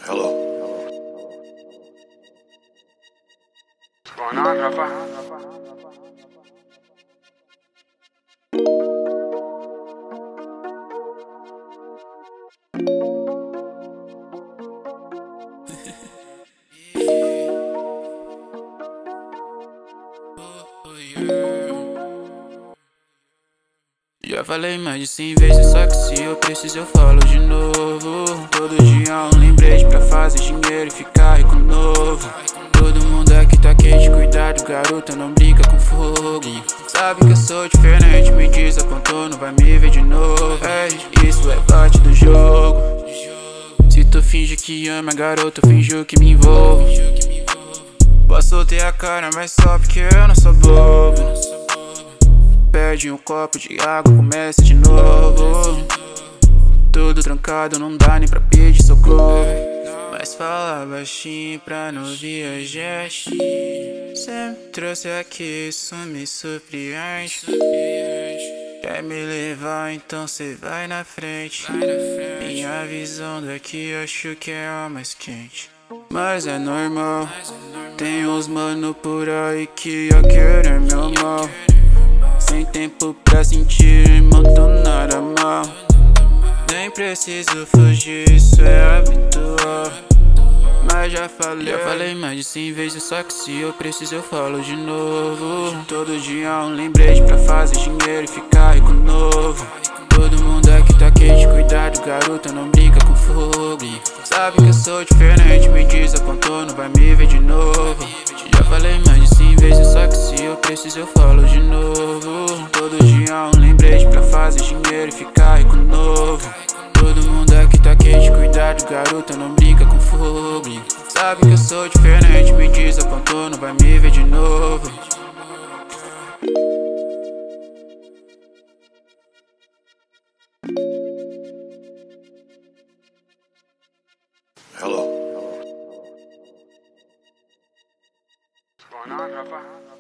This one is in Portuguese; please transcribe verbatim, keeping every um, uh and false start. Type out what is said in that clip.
Hello. What's going on, rapper? Já falei mais de cem vezes, só que se eu preciso eu falo de novo. Todo dia um lembrete pra fazer dinheiro e ficar rico novo. Todo mundo aqui tá quente, cuidado, garota, não brinca com fogo. Sabe que eu sou diferente, me desapontou, não vai me ver de novo. É, isso é parte do jogo. Se tu finge que ama, garota, eu finjo que me envolvo. Posso ter a cara, mas só porque eu não sou bobo. Pede um copo de água, começa de novo. Tudo trancado, não dá nem pra pedir socorro. Mas fala baixinho pra não ouvir a gente. Sempre trouxe aqui, isso me surpreende. Quer me levar, então cê vai na frente. Minha visão daqui acho que é a mais quente. Mas é normal, tem uns mano por aí que ia querer meu mal. Sem tempo pra sentir, irmão, tô nada mal. Nem preciso fugir, isso é habitual. Mas já falei, já falei mais de cem vezes, só que se eu preciso eu falo de novo. Todo dia um lembrete pra fazer dinheiro e ficar rico novo. Todo mundo aqui tá quente, cuidado, garota, não brinca com fogo. Sabe que eu sou diferente, me desapontou, não vai me ver de novo. Já falei mais de cem vezes, só que se eu preciso eu falo de novo. Todo dia um lembrete pra fazer dinheiro e ficar rico novo. Todo mundo aqui tá quente, cuidado, garota, não brinca com fogo. Sabe que eu sou diferente, me desapontou, não vai me ver de novo. Hello. What's going on, rapper?